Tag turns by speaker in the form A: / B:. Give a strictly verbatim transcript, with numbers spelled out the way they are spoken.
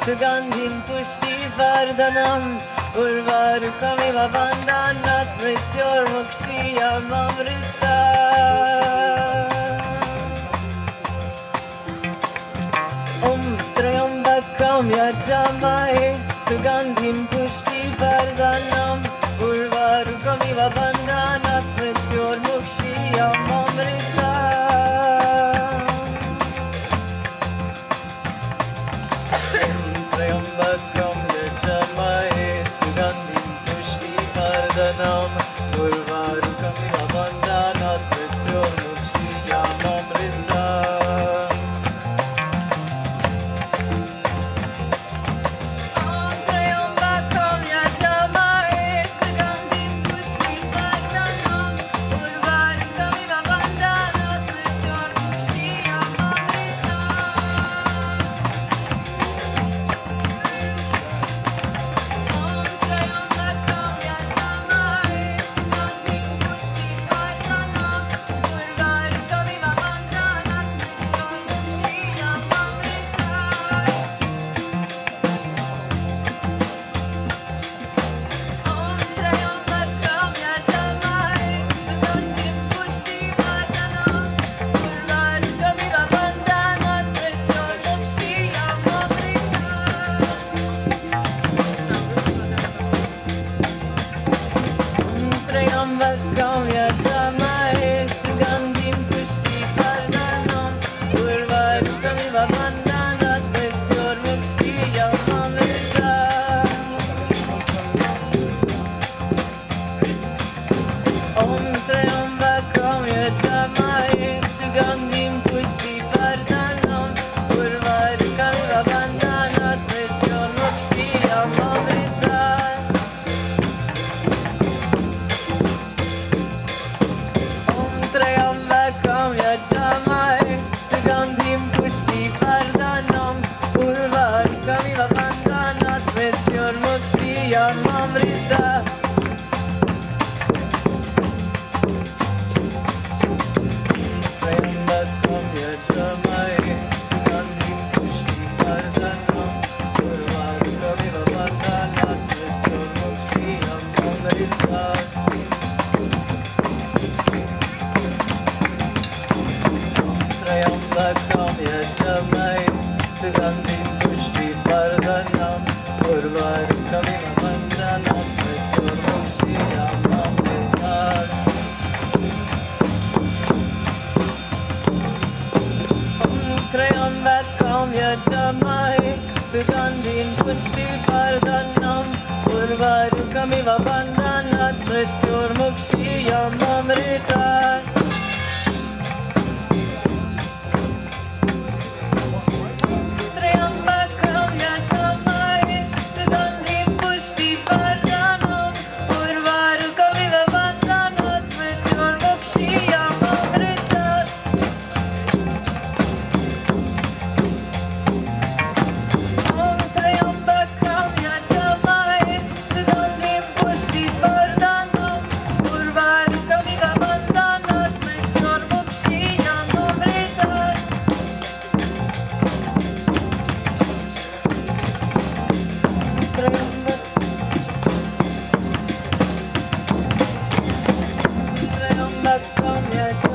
A: सुगन्धिं पुष्टिवर्धनम् उर्वारुकमिव बन्धनात् मृत्योर्मुक्षीयममृता ॐ त्र्यम्बकं यजामहे सुगन्धिं पुष्टिवर्धनम् उर्वारुकमिव बन्धनात् मृत्योर्मुक्षीयममृता त्र्यम्बकं यजामहे सुगन्धिं पुष्टिवर्धनम् उर्वारुकमिव बन्धनात् मृत्योर्मुक्षीयममृता त्र्यम्बकं यजामहे सुगन्धिं पुष्टिवर्धनम् उर्वारुकमिव बन्धनात् मृत्योर्मुक्षीयममृता ॐ त्र्यम्बकं यजामहे सुगन्धिं पुष्टिवर्धनम् उर्वारुकमिव बन्धनात् मृत्योर्मुक्षीयममृता त्र्यम्बकं यजामहे सुगन्धिं पुष्टिवर्धनम् उर्वारुकमिव बन्धनात् मृत्योर्मुक्षीयममृता त्र्यम्बकं यजामहे सुगन्धिं पुष्टिवर्धनम् उर्वारुकमिव बन्धनात् मृत्योर्मुक्षीयममृता त्र्यम्बकं यजामहे सुगन्धिं पुष्टिवर्धनम् उर्वारुकमिव बन्धनात् मृत्योर्मुक्षीयममृता त्र्यम्बकं यजामहे सुगन्धिं पुष्टिवर्धनम् उर्वारुकमिव बन्धनात् मृत्योर्मुक्षीयममृता त्र्यम्बकं यजामहे